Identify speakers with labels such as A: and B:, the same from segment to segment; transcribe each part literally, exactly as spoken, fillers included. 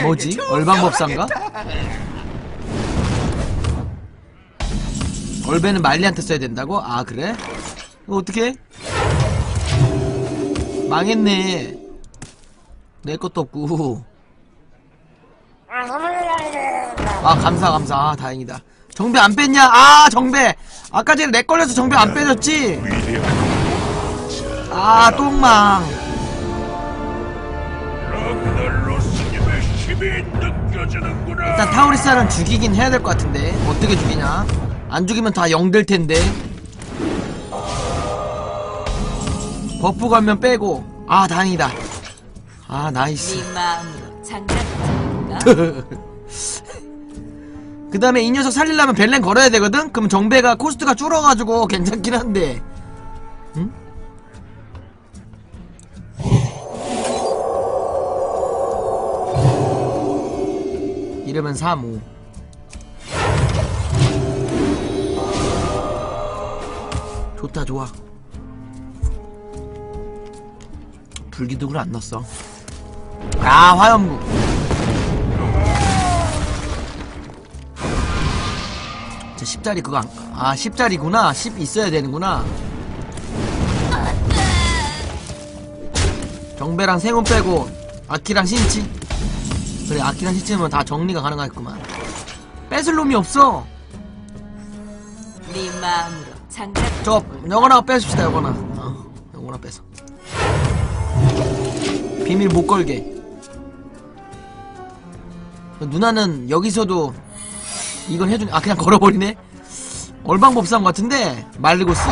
A: 뭐지? 얼방법사인가? 얼배는 말리한테 써야 된다고? 아 그래? 이거 어떡해? 망했네. 내 것도 없고. 아 감사 감사. 아 다행이다. 정배 안 뺐냐? 아 정배 아까 전에 렉 걸려서 정배 안 빼졌지? 아 똥망. 일단 타우리스는 죽이긴 해야 될 것 같은데 어떻게 죽이냐? 안 죽이면 다 영 될 텐데. 버프 가면 빼고. 아 다행이다. 아 나이스. 그 다음에 이 녀석 살리려면 벨렌 걸어야 되거든? 그럼 정배가 코스트가 줄어가지고 괜찮긴 한데. 응? 이러면 삼, 오. 좋다 좋아. 불기둥을 안 넣었어. 아 화염구. 저 십짜리 그거 안, 아 십짜리구나. 십 있어야 되는구나. 정배랑 생운 빼고 아키랑 신치. 그래 아키랑 신치면 다 정리가 가능하겠구만. 뺏을 놈이 없어.
B: 네 마음으로 장작.
A: 저 영원아 빼줍시다. 영원아 어, 영원아 빼서 비밀 못 걸게. 누나는 여기서도 이건 해준. 아 그냥 걸어버리네. 얼방법사인 것 같은데. 말리고스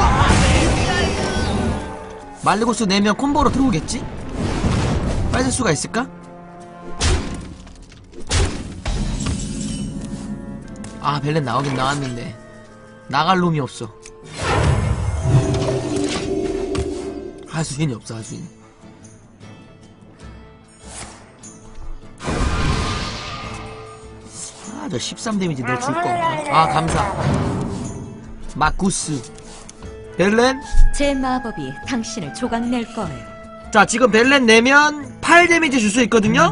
A: 말리고스 내면 콤보로 들어오겠지? 빠질 수가 있을까? 아 벨렌 나오긴 나왔는데 나갈 놈이 없어. 하수인이 없어. 하수인. 아 저 십삼 데미지 내 줄 거. 아 감사. 마쿠스. 벨렌?
B: 제 마법이 당신을 조각낼 거예요.
A: 자 지금 벨렌 내면 팔 데미지 줄 수 있거든요?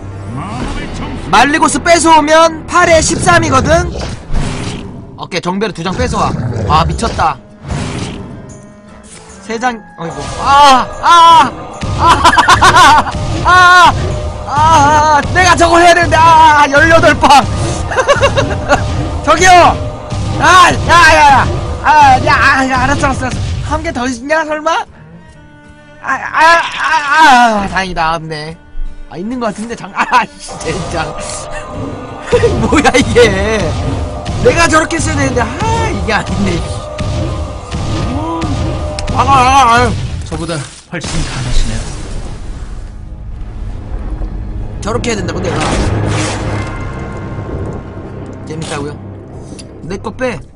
A: 말리고스 뺏어오면 팔에 십삼이거든? 오케이 정배로 두 장 뺏어와. 아 미쳤다. 세 장. 어이구. 아! 아! 아! 아! 아! 내가 저걸 해야 되는데. 아! 열여덟 방. 저기요! 아! 야! 야! 야! 아! 야! 아! 야! 알았어 알았어. 한 개 더 있냐 설마? 아! 아! 아! 아! 다행이다. 없네. 아 있는 것 같은데 장. 아! 젠장. 뭐야 이게. 내가 저렇게 써야 되는데 아 이게 아니네. 아, 아, 아, 아.
C: 저보다 훨씬 강하시네요.
A: 저렇게 해야 된다고 내가. 재밌다고요? 내 거 빼.